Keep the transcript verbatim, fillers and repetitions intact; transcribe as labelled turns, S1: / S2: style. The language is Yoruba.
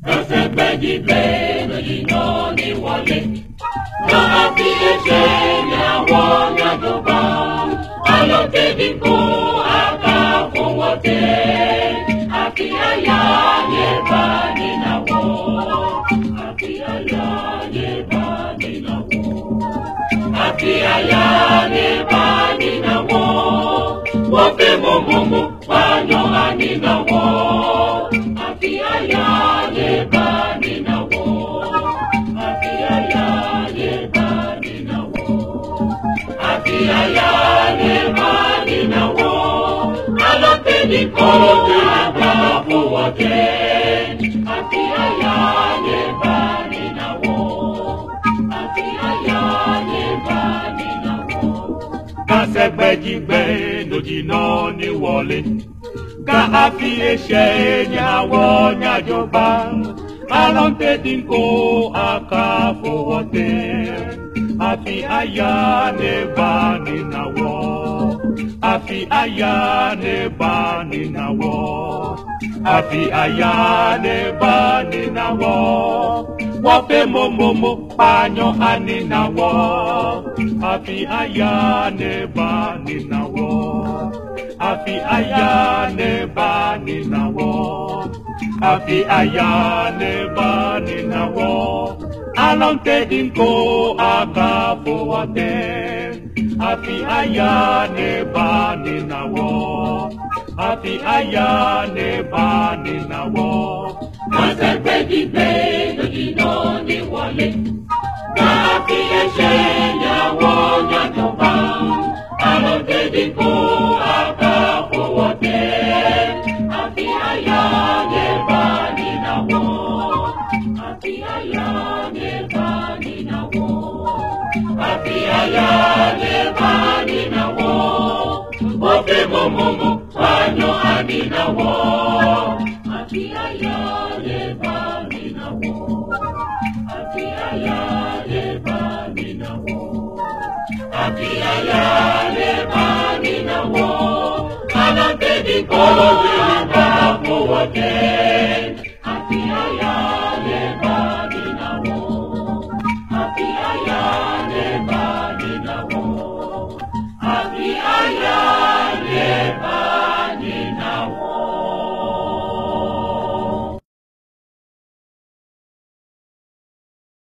S1: Kase beji bleno jino ni wale. Na api eche nyawo nyadoba. Alo tediko aka fowote. Api aya nyeba ni nawo. Api aya nyeba ni nawo. Api aya nyeba ni nawo. Wote momomo panyo ani nawo. Api aya nyeba ni nawo. Api aya nyeba ni nawo. Api aya nyeba ni nawo. Alo tediko aka fowote. Api aya nyeba ni nawo. Api aya nyeba ni nawo. Kase beji bleno jino ni wale. Ka api eshe nyawo nyajoba. Alonte dinko aka fowote. Api aya neba ni nawo. Api aya neba ni nawo. Api aya neba ni nawo. Wape momomo panyo ani nawo. Api aya neba ni nawo. Api aya neba ni nawo. Api aya neba ni nawo. Alonte dinko aka fowote. Api aya neba ni nawo. Api aya neba ni nawo. Kase beji bleno jino ni wale. Ka api eshe nyawo nyadoba. Alonte dinko aka fowote. Api aya nyeba ni nawo. Api aya nyeba ni nawo. Api aya nyeba ni nawo. Wote momomo panyo ani nawo. Api aya nyeba ni nawo. Api aya nyeba ni nawo. Api aya nyeba ni nawo. Alonte dinko aka fowote. Api aya